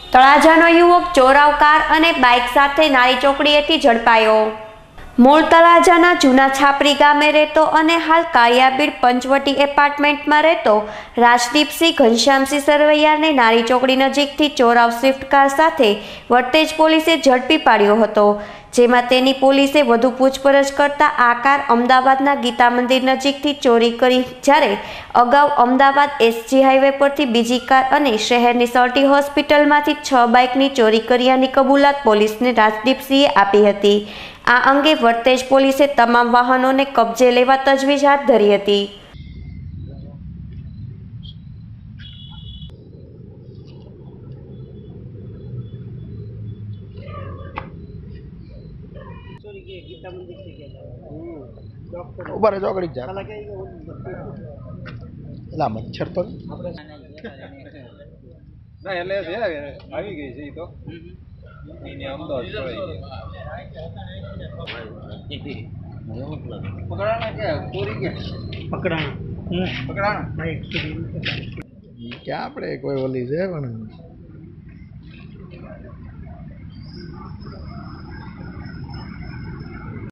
તળાજાનો યુવક ચોરાવ કાર અને બાઇક સાથે નારી ચોકડીએથી ઝડપાયો। મૂળ તળાજાના જૂના છાપરી ગામે રહેતો અને હાલ કાળિયાબીડ પંચવટી એપાર્ટમેન્ટમાં રહેતો રાજદીપસિંહ ઘનશ્યામસિંહ સરવૈયાને નારી ચોકડી નજીકથી ચોરાવ સ્વિફ્ટ કાર સાથે વરતેજ પોલીસે ઝડપી પાડ્યો હતો, જેમાં તેની પોલીસે વધુ પૂછપરછ કરતા આ કાર અમદાવાદના ગીતા મંદિર નજીકથી ચોરી કરી, જ્યારે અગાઉ અમદાવાદ એસજી હાઈવે પરથી બીજી કાર અને શહેરની સર્ટી હોસ્પિટલમાંથી 6 બાઇકની ચોરી કર્યાની કબૂલાત પોલીસને રાજદીપસિંહે આપી હતી। આ અંગે વરતેજ પોલીસે તમામ વાહનોને કબજે લેવા તજવીજ હાથ ધરી હતી। ऊपर ચોકડી જા એલા મચ્છર તો ના એટલે આવી ગઈ છે ઈ તો એને અમદાવાદ પકડાણા કે પૂરી કે પકડાણા કે આપણે કોઈ ઓલી છે પણ